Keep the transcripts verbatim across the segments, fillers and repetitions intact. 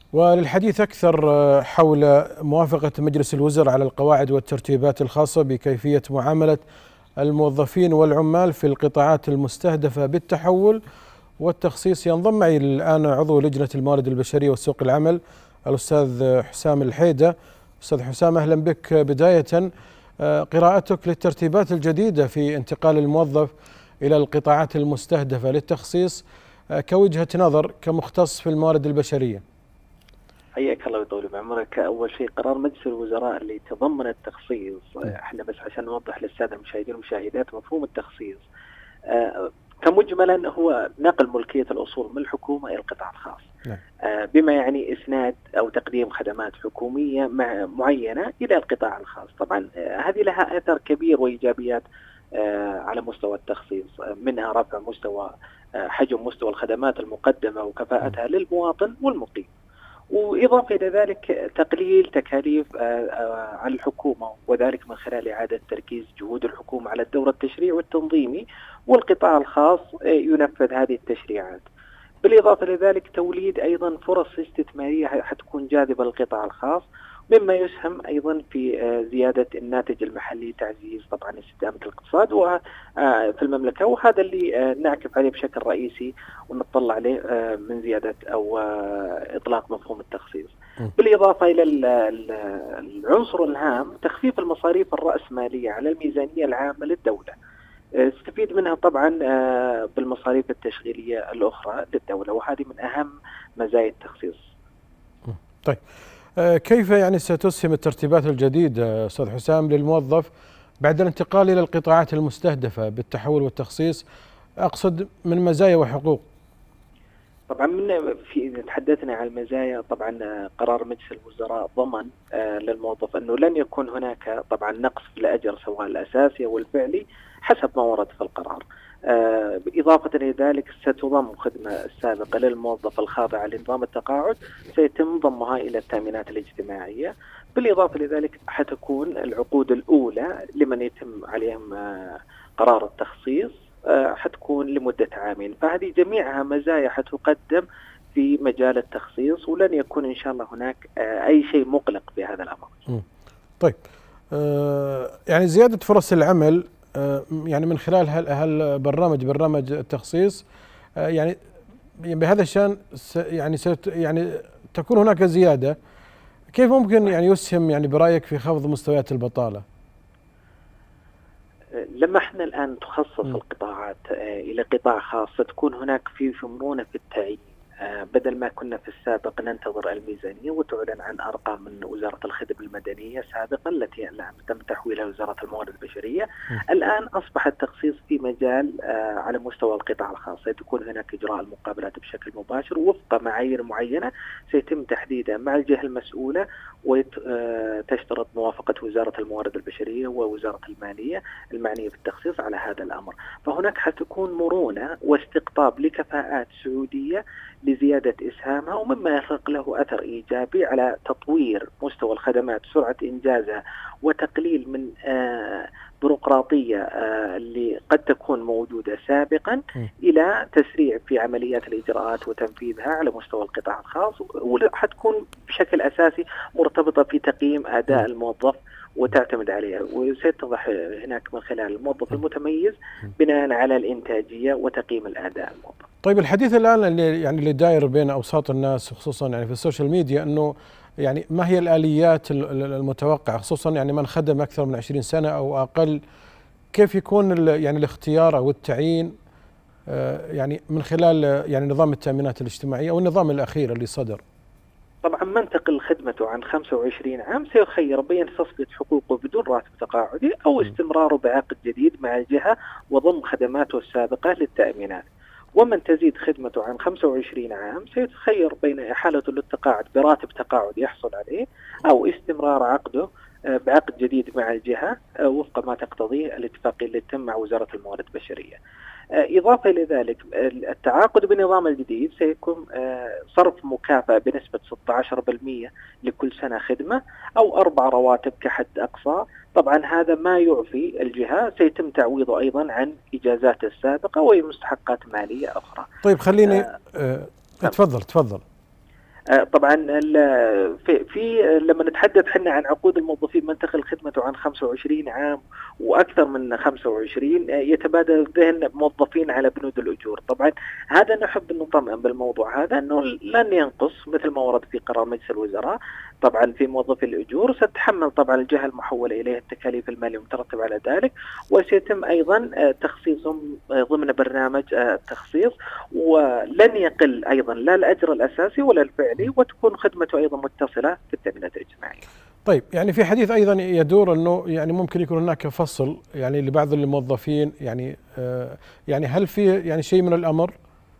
وللحديث أكثر حول موافقة مجلس الوزراء على القواعد والترتيبات الخاصة بكيفية معاملة الموظفين والعمال في القطاعات المستهدفة بالتحول والتخصيص، ينضم معي الآن عضو لجنة الموارد البشرية وسوق العمل الأستاذ حسام الحيدة. أستاذ حسام، أهلا بك. بداية، قراءتك للترتيبات الجديدة في انتقال الموظف إلى القطاعات المستهدفة للتخصيص كوجهة نظر كمختص في الموارد البشرية. حياك الله ويطول بعمرك. أول شيء قرار مجلس الوزراء اللي تضمن التخصيص، احنا بس عشان نوضح للسادة المشاهدين والمشاهدات مفهوم التخصيص. آه كمجملا هو نقل ملكية الأصول من الحكومة إلى القطاع الخاص، آه بما يعني إسناد أو تقديم خدمات حكومية مع معينة إلى القطاع الخاص. طبعا آه هذه لها أثر كبير وإيجابيات آه على مستوى التخصيص، آه منها رفع مستوى آه حجم مستوى الخدمات المقدمة وكفاءتها للمواطن والمقيم، وإضافة إلى ذلك تقليل تكاليف على الحكومة، وذلك من خلال إعادة تركيز جهود الحكومة على الدور التشريعي والتنظيمي، والقطاع الخاص ينفذ هذه التشريعات. بالإضافة إلى ذلك توليد أيضا فرص استثمارية حتكون جاذبة للقطاع الخاص، مما يسهم أيضا في زيادة الناتج المحلي، تعزيز طبعا استدامة الاقتصاد في المملكة، وهذا اللي نعكف عليه بشكل رئيسي ونطلع عليه من زيادة أو إطلاق مفهوم التخصيص. بالإضافة إلى العنصر الهام تخفيف المصاريف الرأسمالية على الميزانية العامة للدولة، استفيد منها طبعا بالمصاريف التشغيلية الأخرى للدولة، وهذه من أهم مزايا التخصيص. طيب، كيف يعني ستسهم الترتيبات الجديدة أستاذ حسام للموظف بعد الانتقال إلى القطاعات المستهدفة بالتحول والتخصيص؟ أقصد من مزايا وحقوق. طبعا من في إذا تحدثنا عن المزايا، طبعا قرار مجلس الوزراء ضمن للموظف أنه لن يكون هناك طبعا نقص في الأجر سواء الأساسي أو الفعلي حسب ما ورد في القرار. آه إضافة إلى ذلك ستضم خدمة السابقة للموظف الخاضعة لنظام التقاعد، سيتم ضمها إلى التأمينات الاجتماعية. بالإضافة لذلك حتكون العقود الأولى لمن يتم عليهم آه قرار التخصيص آه حتكون لمدة عامين، فهذه جميعها مزايا حتقدم في مجال التخصيص، ولن يكون إن شاء الله هناك آه أي شيء مقلق في هذا الأمر. م. طيب، آه يعني زيادة فرص العمل يعني من خلال هالبرنامج برنامج التخصيص، يعني بهذا الشان يعني يعني تكون هناك زيادة. كيف ممكن يعني يسهم يعني برأيك في خفض مستويات البطالة؟ لما احنا الآن تخصص م. القطاعات إلى قطاع خاص، تكون هناك في مرونة في التعيين، بدل ما كنا في السابق ننتظر الميزانية وتعلن عن أرقام من وزارة الخدمة المدنية سابقا التي تم تحويلها وزارة الموارد البشرية. م. الآن أصبح التخصيص في مجال على مستوى القطاع الخاص، سيكون هناك إجراء المقابلات بشكل مباشر وفق معايير معينة سيتم تحديدها مع الجهة المسؤولة، وتشترط موافقة وزارة الموارد البشرية ووزارة المالية المعنية بالتخصيص على هذا الأمر. فهناك حتكون مرونة واستقطاب لكفاءات سعودية لزيادة إسهامها، ومما يخلق له أثر إيجابي على تطوير مستوى الخدمات، سرعة إنجازها، وتقليل من آه بيروقراطية آه اللي قد تكون موجودة سابقا م. إلى تسريع في عمليات الإجراءات وتنفيذها على مستوى القطاع الخاص، وحتكون بشكل أساسي مرتبطة في تقييم أداء م. الموظف وتعتمد عليها، وسيتضح هناك من خلال الموظف المتميز بناء على الإنتاجية وتقييم الأداء الموظف. طيب، الحديث الآن اللي يعني اللي داير بين أوساط الناس خصوصا يعني في السوشيال ميديا، أنه يعني ما هي الآليات المتوقعة، خصوصا يعني من خدم أكثر من عشرين سنة أو أقل، كيف يكون يعني الاختيار أو التعيين يعني من خلال يعني نظام التأمينات الاجتماعية أو النظام الأخير اللي صدر؟ طبعا من تقل خدمته عن خمسة وعشرين عام سيخير بين تصفية حقوقه بدون راتب تقاعدي أو استمراره بعقد جديد مع الجهة وضم خدماته السابقة للتأمينات. ومن تزيد خدمته عن خمسة وعشرين عام سيتخير بين إحالته للتقاعد براتب تقاعد يحصل عليه أو استمرار عقده بعقد جديد مع الجهة وفق ما تقتضيه الاتفاقية اللي تم مع وزارة الموارد البشرية. إضافة إلى ذلك التعاقد بالنظام الجديد سيكون صرف مكافأة بنسبة ستة عشر بالمئة لكل سنة خدمة أو أربع رواتب كحد أقصى. طبعا هذا ما يعفي الجهة، سيتم تعويضه أيضا عن إجازات السابقة ومستحقات مالية أخرى. طيب خليني آه تفضل تفضل. طبعا في, في لما نتحدث احنا عن عقود الموظفين من تخل خدمته عن خمسة وعشرين عام واكثر من خمسة وعشرين، يتبادل الذهن موظفين على بنود الاجور. طبعا هذا نحب ان نطمئن بالموضوع هذا انه لن ينقص مثل ما ورد في قرار مجلس الوزراء. طبعا في موظفي الاجور ستتحمل طبعا الجهه المحوله اليها التكاليف الماليه المترتبه على ذلك، وسيتم ايضا تخصيصهم ضمن برنامج التخصيص، ولن يقل ايضا لا الاجر الاساسي ولا الفعلي، وتكون خدمته ايضا متصله في التامينات الاجتماعيه. طيب، يعني في حديث ايضا يدور انه يعني ممكن يكون هناك فصل يعني لبعض الموظفين، يعني آه يعني هل في يعني شيء من الامر؟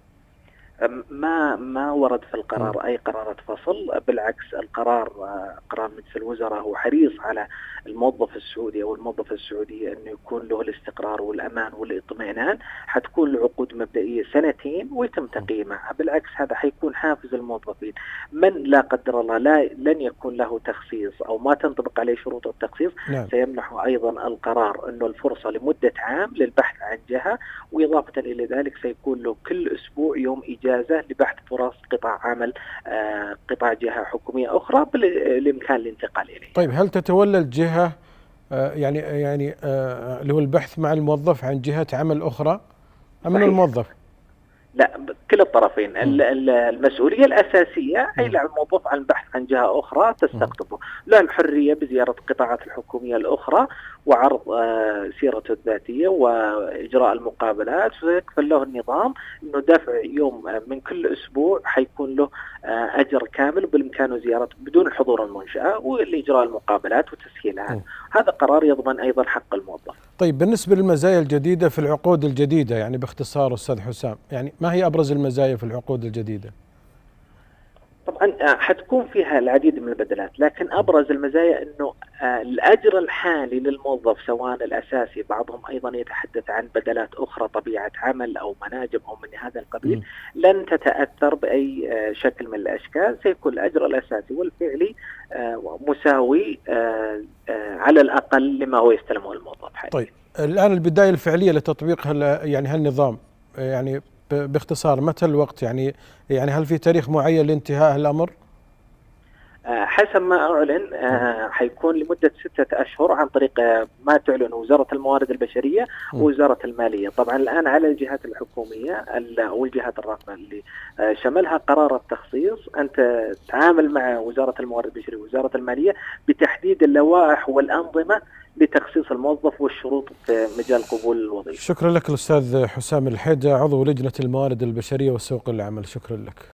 ما ما ورد في القرار اي قرارات فصل، بالعكس القرار قرار مجلس الوزراء هو حريص على الموظف السعودي او الموظفه السعوديه انه يكون له الاستقرار والامان والاطمئنان. حتكون العقود مبدئيه سنتين ويتم تقييمها، بالعكس هذا حيكون حافز الموظفين. من لا قدر الله لا لن يكون له تخصيص او ما تنطبق عليه شروط التخصيص، نعم. سيمنحه ايضا القرار انه الفرصه لمده عام للبحث عن جهه، واضافه الى ذلك سيكون له كل اسبوع يوم اجازه لبحث فرص قطاع عمل آه قطاع جهه حكوميه اخرى بالامكان الانتقال اليه. طيب، هل تتولى الجهه آه يعني يعني آه اللي هو البحث مع الموظف عن جهه عمل اخرى ام من الموظف؟ لا، كلا الطرفين. المسؤولية الأساسية أي الموظف عن البحث عن جهة أخرى تستقطبه، لا الحرية بزيارة القطاعات الحكومية الأخرى وعرض سيرته الذاتية وإجراء المقابلات، ويكفل له النظام أنه دفع يوم من كل أسبوع حيكون له أجر كامل وبالإمكانه زيارته بدون الحضور المنشأة والإجراء المقابلات وتسهيلها. هذا قرار يضمن أيضا حق الموظف. طيب، بالنسبة للمزايا الجديدة في العقود الجديدة، يعني باختصار أستاذ حسام، يعني ما هي أبرز المزايا في العقود الجديدة؟ طبعا حتكون فيها العديد من البدلات، لكن أبرز المزايا أنه الأجر الحالي للموظف سواء الأساسي، بعضهم أيضا يتحدث عن بدلات أخرى طبيعة عمل أو مناجم أو من هذا القبيل، م. لن تتأثر بأي شكل من الأشكال. سيكون الأجر الأساسي والفعلي مساوي على الأقل لما هو يستلمه الموظف حاليا. طيب، الآن البداية الفعلية لتطبيق يعني هالنظام، يعني باختصار متى الوقت؟ يعني يعني هل في تاريخ معين لانتهاء الأمر؟ حسب ما أعلن حيكون لمدة ستة أشهر عن طريق ما تعلن وزارة الموارد البشرية ووزارة المالية. طبعا الآن على الجهات الحكومية أو الجهات الراقمة اللي شملها قرار التخصيص أن تتعامل مع وزارة الموارد البشرية ووزارة المالية بتحديد اللوائح والأنظمة لتخصيص الموظف والشروط في مجال قبول الوظيفة. شكرا لك الأستاذ حسام الحيدة، عضو لجنة الموارد البشرية وسوق العمل. شكرا لك.